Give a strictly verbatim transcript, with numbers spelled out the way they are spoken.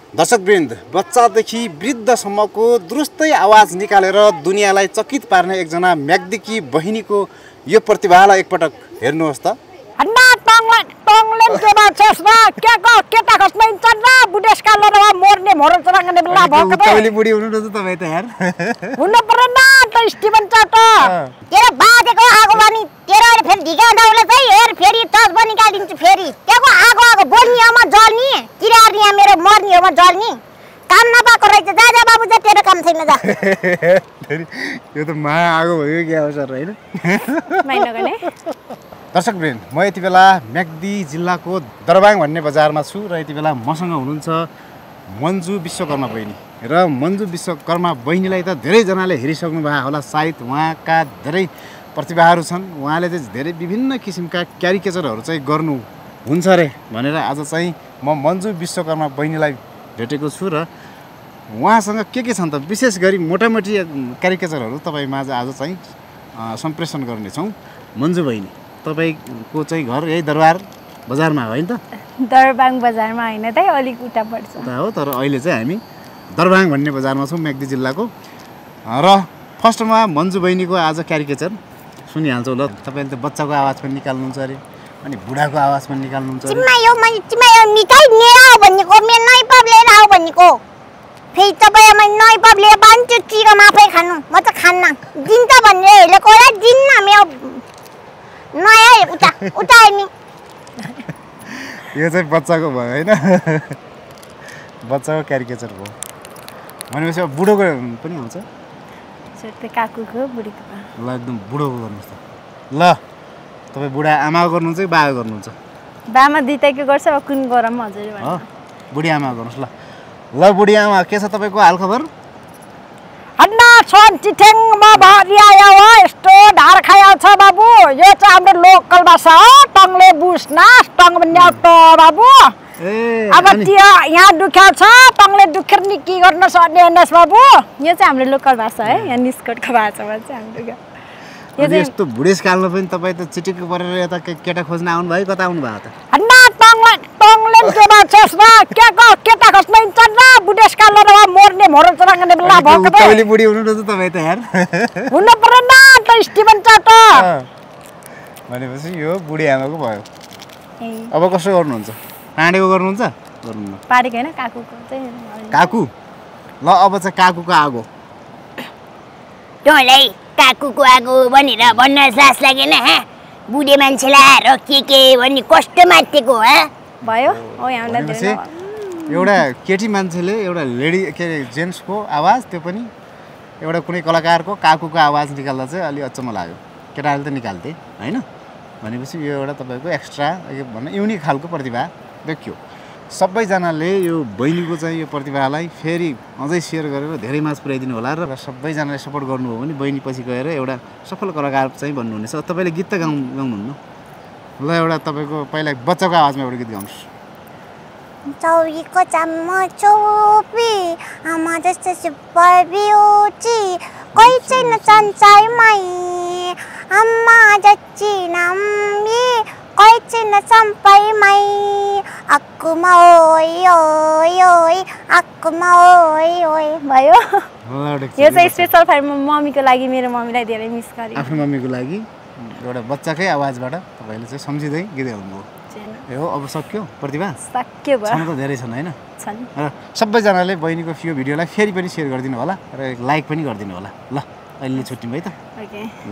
दर्शकवृन्द, बच्चादेखि वृद्धसम्मको दुरुस्तै आवाज निकालेर दुनियाँलाई चकित पार्ने एकजना म्याग्दीकी बहिनीको यो प्रतिभालाई एकपटक हेर्नुहोस् त। अन्ना टङले टङले केमा चस्मा के को केटा खस्मै चन्ना बुढेसकाल र मोर्ने मोर चराङ्गने बेला भएको त तपाईले बुढी हुनु त तपाई त यार हुन पर्दैन त स्टिभन चाट तेरो बाजेको आगो बानी तेरो फेरि ढिका दाउले चाहिँ हेर फेरि टस बनि निकालिदिन्छु फेरि त्यको आगो आगो बोल्नीमा जल्नी किरार्नी मेरो मर्नीमा जल्नी काम नपाएको रहेछ जा जा बाबु जा तेरो काम छैन जा यो त मा आगो भयो के अवसर हैन माइन गर्ने। दर्शकवृन्द, म यति बेला म्याग्दी जिल्लाको दरबाङ भन्ने बजारमा छु र यति बेला मसँग हुनुहुन्छ मन्जु विश्वकर्मा बहिनी र मन्जु विश्वकर्मा बहिनीलाई त धेरैजनाले हेरिसक्नु भएको होला, सायद उहाँका धेरै प्रतिभाहरू छन्। उहाँले चाहिँ धेरै विभिन्न किसिमका क्यारिकेचरहरू चाहिँ गर्नुहुन्छ रे भनेर आज चाहिँ म मन्जु विश्वकर्मा बहिनीलाई भेटेको छु र उहाँसँग के के छन् त विशेष गरी मोटामोटी क्यारिकेचरहरू तपाईँमा आज चाहिँ सम्प्रेषण गर्नेछौँ। मन्जु बहिनी, तपाईको चाहिँ घर यही दरबार बजारमा हो हैन त? दरबाङ बजारमा हैन त, अलिक उता पर्छ हो, तर अहिले चाहिँ हामी दरबाङ भन्ने बजारमा छौँ म्याग्दी जिल्लाको। र फर्स्टमा मन्जु बहिनीको आज क्यारिकेचर सुनिहाल्छौँ ल। तपाईँले त बच्चाको आवाज पनि निकाल्नुहुन्छ अरे अनि बुढाको आवाज पनि निकाल्नुहुन्छ अरे। चिमायो म चिमायो मिठाई नेरा भन्नेको मे नै पब्लेन आउ भन्नेको फेरि तपाईँ म नै पब्ले बान्छु चिरो माफै खानु म त खान्न दिन्छ भन्ने हेलेको र दिन्न मे नयाँ उता उता नि यो चाहिँ बच्चाको भयो हैन, बच्चाको क्यारिकेचर भयो भनेपछि अब बुढोको पनि हुन्छ त्यो काकुको बुढीको ल। एकदम बुढोको गर्नुहोस् त ल। तपाईँ बुढा आमा गर्नुहुन्छ कि बाबा गर्नुहुन्छ? बामा दुईटैको गर्छ, अब कुन गरम हजुर हो, बुढी आमा गर्नुहोस् ल। ल बुढी आमा, के छ तपाईँको हालखबर? अन्ना छन चिठेङ म भरिया हो यस्तो ढाड खाया छ बाबु। यो चाहिँ हाम्रो लोकल भाषा हो, टङले बुझ्ना टङ भन्ने त बाबु। ए अब त्यो यहाँ दुख्या छ टङले दुखेर नि के गर्न सक्ने हेर्नुहोस् बाबु। यो चाहिँ हाम्रो लोकल भाषा है, यहाँ निस्कटको भाषामा चाहिँ हाम्रो यो चाहिँ यस्तो बुढेसकालमा पनि तपाईँ त चिटिक्क परेर यता केटा खोज्न आउनुभयो, कता आउनु भएको त? अन्ना टङले टङले केमा चस्मा के को केटा खस्मै चन्ना बुढेसकाल र मोर्ने मोर चराङ्गने बेला भएको त तपाईले बुढी हुनु त तपाईँ त यार हुन पर्दैन त स्टिभन चाट भनेपछि यो बुढी आमाको भयो। अब कसो गर्नुहुन्छ? पाँडेको गर्नुहुन्छ? गर्नुहुन्न? पारेको हैन, काकुको चाहिँ काकु। ल अब चाहिँ काकुको आगो। तँलाई काकुको आगो भनेर भन्न सास लागेन ह? बुढे मान्छेलाई र के के भन्ने कस्तो मातेको ह? भयो ओ यहाँ भनेपछि एउटा केटी मान्छेले एउटा लेडी के अरे जेन्ट्सको आवाज, त्यो पनि एउटा कुनै कलाकारको काकुको आवाज निकाल्दा चाहिँ अलि अचम्म लाग्यो। केटाले त निकाल्थे हैन, भनेपछि यो एउटा तपाईँको एक्स्ट्रा के भन्नु युनिक खालको प्रतिभा देखियो। सबैजनाले यो बहिनीको चाहिँ यो प्रतिभालाई फेरि अझै सेयर गरेर धेरै मास पुर्याइदिनु होला र सबैजनाले सपोर्ट गर्नुभयो भने बहिनी पछि गएर एउटा सफल कलाकार चाहिँ बन्नुहुनेछ। तपाईँले गीत त गाउँ गाउनुहुन्न? ल एउटा तपाईँको पहिला बच्चाको आवाजमा एउटा गीत गाउनुहोस्। चौरीको चामो चोपी आमा जस्तो सुपर ब्युटी कोही छैन संसारमै आमा जच्ची नामी कोही छैन सम्पैमै आकुमा ओइ ओइ ओइ आकुमा ओइ ओइ भयो। यो चाहिँ स्पेशल फाइल मम्मीको लागि, मेरो मम्मीलाई धेरै मिस गरेँ। आफ्नो मम्मीको लागि एउटा बच्चाकै आवाजबाट तपाईँले चाहिँ सम्झिँदै गीत गाउनुभयो। ए हो, अब सक्यो प्रतिभा? सक्यो भयो। छन् त धेरै छन् हैन? छन्। र सबैजनाले बहिनीको यो भिडियोलाई फेरि पनि सेयर गरिदिनु होला र लाइक पनि गरिदिनु होला। ल अहिले छुट्टियौँ है त। ओके।